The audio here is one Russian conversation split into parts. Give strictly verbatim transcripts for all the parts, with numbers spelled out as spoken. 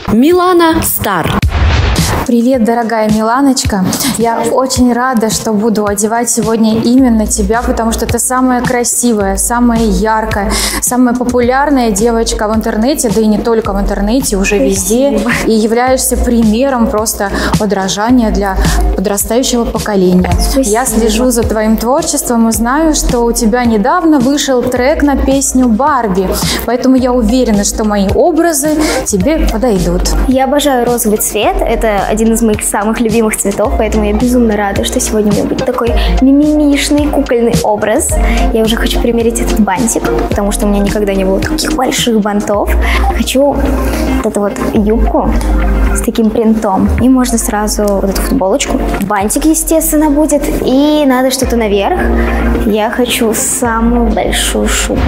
Милана Стар. Привет, дорогая Миланочка. Я очень рада, что буду одевать сегодня именно тебя, потому что ты самая красивая, самая яркая, самая популярная девочка в интернете, да и не только в интернете, уже везде. И являешься примером просто подражания для подрастающего поколения. Спасибо. Я слежу за твоим творчеством и знаю, что у тебя недавно вышел трек на песню «Барби», поэтому я уверена, что мои образы тебе подойдут. Я обожаю розовый цвет, это один из моих самых любимых цветов, поэтому я безумно рада, что сегодня у меня будет такой мимимишный кукольный образ. Я уже хочу примерить этот бантик, потому что у меня никогда не было таких больших бантов. Хочу вот эту вот юбку с таким принтом, и можно сразу вот эту футболочку. Бантик, естественно, будет, и надо что-то наверх. Я хочу самую большую шубу.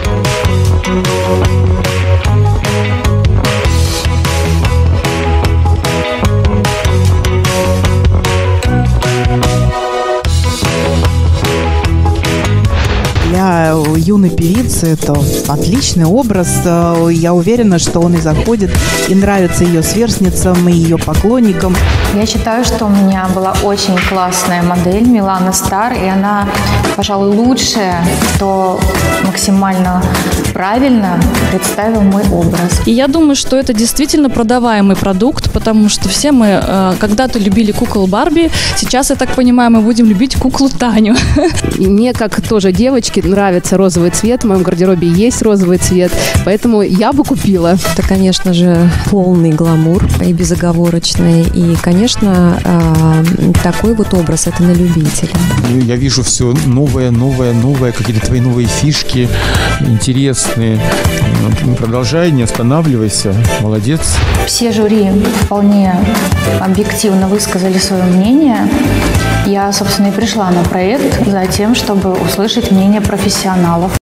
Для юной певицы это отличный образ. Я уверена, что он и заходит, и нравится ее сверстницам, и ее поклонникам. Я считаю, что у меня была очень классная модель Милана Стар, и она, пожалуй, лучшая, кто максимально правильно представил мой образ. И я думаю, что это действительно продаваемый продукт, потому что все мы э, когда-то любили кукол Барби, сейчас, я так понимаю, мы будем любить куклу Таню. И мне, как тоже девочке, нравится розовый цвет, в моем гардеробе есть розовый цвет, поэтому я бы купила. Это, конечно же, полный гламур и безоговорочный, и, конечно, э, такой вот образ, это на любителя. Я вижу все новое, новое, новое, какие-то твои новые фишки, интересные. Продолжай, не останавливайся, молодец. Все жюри вполне объективно высказали свое мнение. Я, собственно, и пришла на проект за тем, чтобы услышать мнение профессионалов.